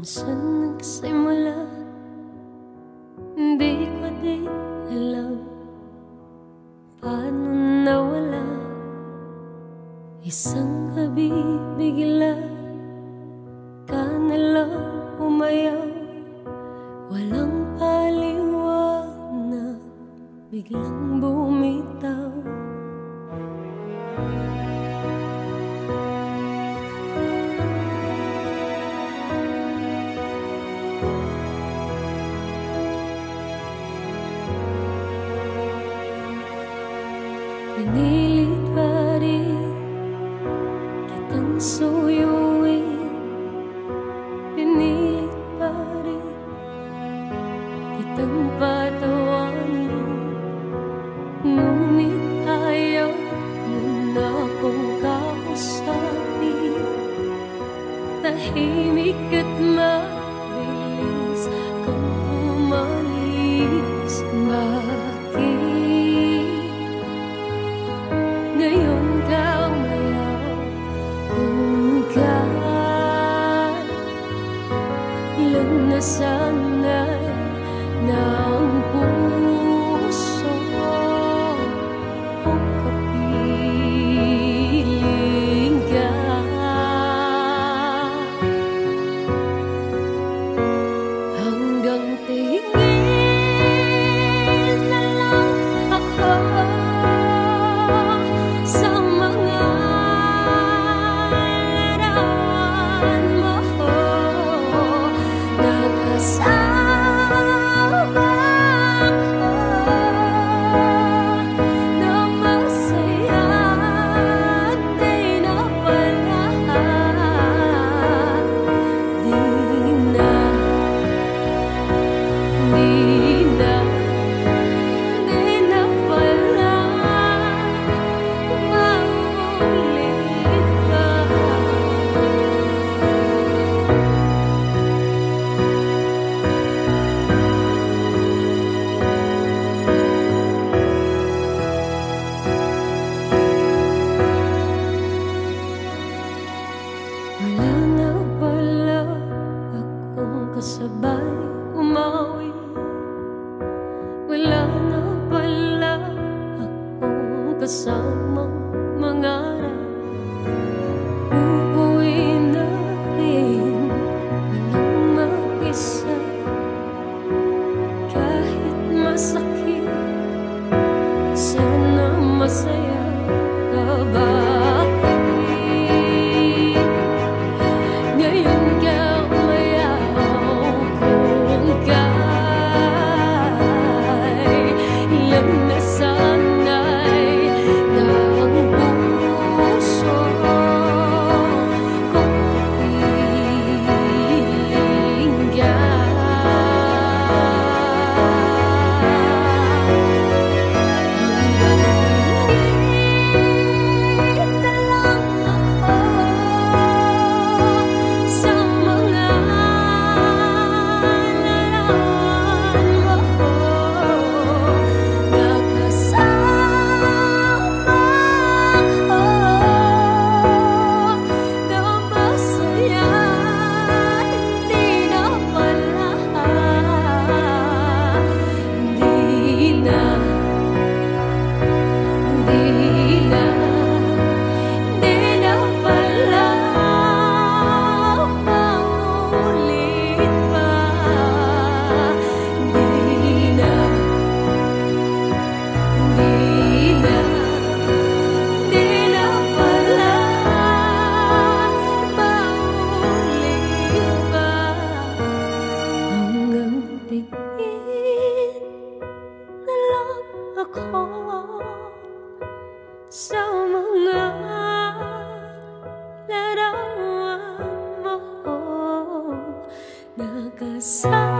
saan nagsimula, hindi ko din alam paano nawala. Isang gabi bigla ka nalang umayaw, walang paliwanag, biglang bumitaw. Pinilit pa rin kitang suyuin, pinilit pa rin kitang patawanin, ngunit ayaw mo na akong kausapin. Tahimik at mabilis kang umalis. Ngayon ka umayaw kung kailan na sana'y ng puso kung kapiling ka. Hanggang tingin na lang ako sa mga larawan mo, nakasama ko na masaya, di na pala, di na pala maulit pa. Wala na pala akong kasabay umawi, wala na pala akong kasamang mangarap. Uuwi na rin walang mag-isa, kahit masakit, sana masaya ka ba? Ngayon ka umayaw kung kailan na sana'y ng puso kung kapiling ka. Sa mga larawan mo, nakasama